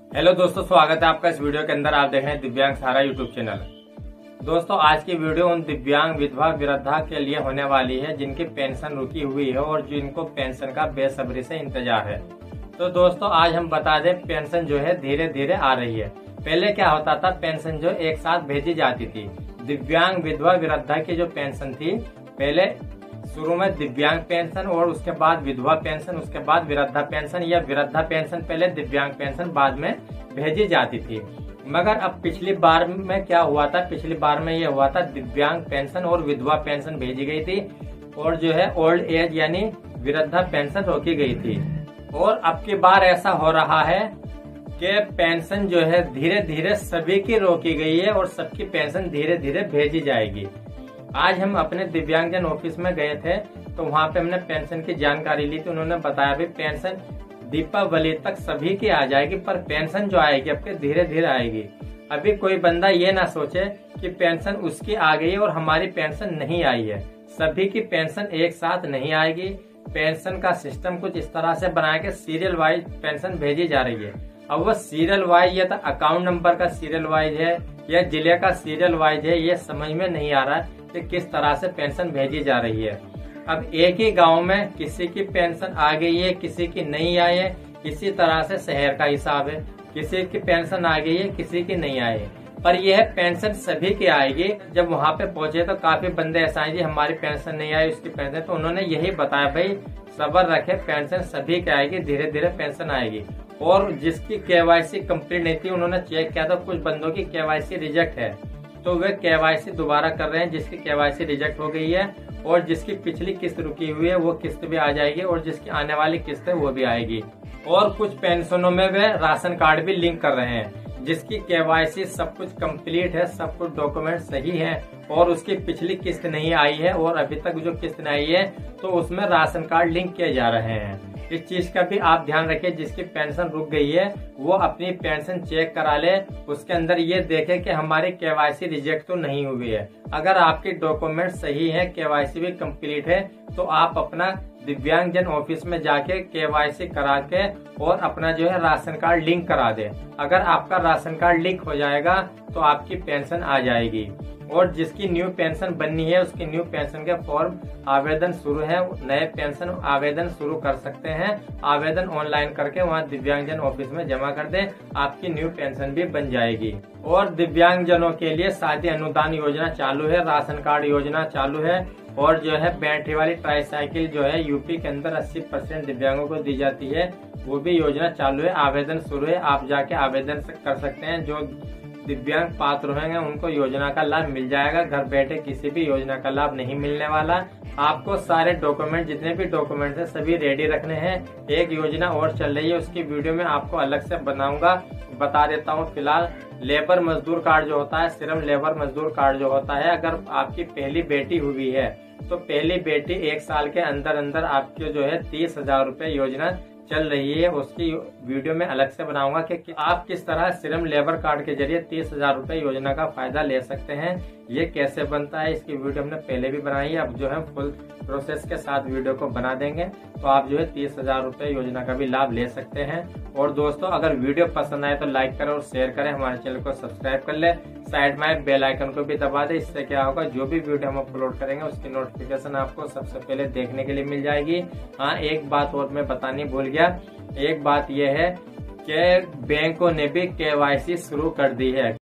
Hello दोस्तों, स्वागत है आपका इस वीडियो के अंदर। आप देख रहे हैं दिव्यांग सहारा यूट्यूब चैनल। दोस्तों, आज की वीडियो उन दिव्यांग विधवा वृद्धा के लिए होने वाली है जिनकी पेंशन रुकी हुई है और जिनको पेंशन का बेसब्री से इंतजार है। तो दोस्तों, आज हम बता दें, पेंशन जो है धीरे धीरे आ रही है। पहले क्या होता था, पेंशन जो एक साथ भेजी जाती थी। दिव्यांग विधवा वृद्धा की जो पेंशन थी, पहले शुरू में दिव्यांग पेंशन और उसके बाद विधवा पेंशन, उसके बाद वृद्धा पेंशन या वृद्धा पेंशन पहले, दिव्यांग पेंशन बाद में भेजी जाती थी। मगर अब पिछली बार में क्या हुआ था, पिछली बार में ये हुआ था दिव्यांग पेंशन और विधवा पेंशन भेजी गई थी और जो है ओल्ड एज यानी वृद्धा पेंशन रोकी गई थी। और अब की बार ऐसा हो रहा है कि पेंशन जो है धीरे धीरे सभी की रोकी गई है और सबकी पेंशन धीरे धीरे भेजी जाएगी। आज हम अपने दिव्यांगजन ऑफिस में गए थे तो वहाँ पे हमने पेंशन की जानकारी ली थी। उन्होंने बताया भी पेंशन दीपावली तक सभी की आ जाएगी, पर पेंशन जो आएगी आपके धीरे धीरे आएगी। अभी कोई बंदा ये ना सोचे कि पेंशन उसकी आ गई और हमारी पेंशन नहीं आई है। सभी की पेंशन एक साथ नहीं आएगी। पेंशन का सिस्टम कुछ इस तरह से बनाया कि सीरियल वाइज पेंशन भेजी जा रही है। अब वो सीरियल वाइज या तो अकाउंट नंबर का सीरियल वाइज है या जिले का सीरियल वाइज है, ये समझ में नहीं आ रहा है कि किस तरह से पेंशन भेजी जा रही है। अब एक ही गांव में किसी की पेंशन आ गई है, किसी की नहीं आई है। इसी तरह से शहर का हिसाब है, किसी की पेंशन आ गई है, किसी की नहीं आई है। पर यह पेंशन सभी की आएगी। जब वहाँ पे पहुंचे तो काफी बंदे ऐसा है जी हमारी पेंशन नहीं आई, उसकी पेंशन। तो उन्होंने यही बताया, भाई सब्र रखे, पेंशन सभी की आएगी, धीरे धीरे पेंशन आएगी। और जिसकी केवाईसी कंप्लीट नहीं थी, उन्होंने चेक किया था कुछ बंदों की केवाईसी रिजेक्ट है, तो वे केवाईसी दोबारा कर रहे हैं। जिसकी केवाईसी रिजेक्ट हो गई है और जिसकी पिछली किस्त रुकी हुई है वो किस्त भी आ जाएगी और जिसकी आने वाली किस्त है वो भी आएगी। और कुछ पेंशनों में वे राशन कार्ड भी लिंक कर रहे हैं। जिसकी केवाईसी सब कुछ कंप्लीट है, सब कुछ डॉक्यूमेंट सही है और उसकी पिछली किस्त नहीं आई है और अभी तक जो किस्त नहीं आई है तो उसमें राशन कार्ड लिंक किए जा रहे हैं। इस चीज का भी आप ध्यान रखें। जिसकी पेंशन रुक गई है वो अपनी पेंशन चेक करा ले, उसके अंदर ये देखे कि हमारी केवाईसी रिजेक्ट तो नहीं हुई है। अगर आपके डॉक्यूमेंट सही है, केवाईसी भी कंप्लीट है, तो आप अपना दिव्यांगजन ऑफिस में जाके केवाईसी करा के और अपना जो है राशन कार्ड लिंक करा दे। अगर आपका राशन कार्ड लिंक हो जाएगा तो आपकी पेंशन आ जाएगी। और जिसकी न्यू पेंशन बननी है उसकी न्यू पेंशन के फॉर्म आवेदन शुरू है, नए पेंशन आवेदन शुरू कर सकते हैं। आवेदन ऑनलाइन करके वहाँ दिव्यांगजन ऑफिस में जमा कर दें, आपकी न्यू पेंशन भी बन जाएगी। और दिव्यांगजनों के लिए शादी अनुदान योजना चालू है, राशन कार्ड योजना चालू है और जो है बैटरी वाली ट्राईसाइकिल जो है यूपी के अंदर 80% दिव्यांगों को दी जाती है, वो भी योजना चालू है। आवेदन शुरू है, आप जाके आवेदन कर सकते हैं। जो दिव्यांग पात्र रहेंगे उनको योजना का लाभ मिल जाएगा। घर बैठे किसी भी योजना का लाभ नहीं मिलने वाला। आपको सारे डॉक्यूमेंट, जितने भी डॉक्यूमेंट है सभी रेडी रखने हैं। एक योजना और चल रही है, उसकी वीडियो में आपको अलग से बनाऊंगा, बता देता हूँ। फिलहाल लेबर मजदूर कार्ड जो होता है, सिर्फ लेबर मजदूर कार्ड जो होता है, अगर आपकी पहली बेटी हुई है तो पहली बेटी 1 साल के अंदर अंदर आपके जो है 30,000 रूपए योजना चल रही है। उसकी वीडियो में अलग से बनाऊंगा कि आप किस तरह सिर्फ लेबर कार्ड के जरिए 30,000 रूपए योजना का फायदा ले सकते हैं, ये कैसे बनता है। इसकी वीडियो हमने पहले भी बनाई है, अब जो है फुल प्रोसेस के साथ वीडियो को बना देंगे तो आप जो है 30,000 रूपए योजना का भी लाभ ले सकते हैं। और दोस्तों, अगर वीडियो पसंद आए तो लाइक करें और शेयर करें, हमारे चैनल को सब्सक्राइब कर ले, साइड में बेल आइकन को भी दबा दे। इससे क्या होगा, जो भी वीडियो हम अपलोड करेंगे उसकी नोटिफिकेशन आपको सबसे पहले देखने के लिए मिल जाएगी। हाँ, एक बात और मैं बतानी भूल गया। एक बात यह है कि बैंकों ने भी केवाईसी शुरू कर दी है।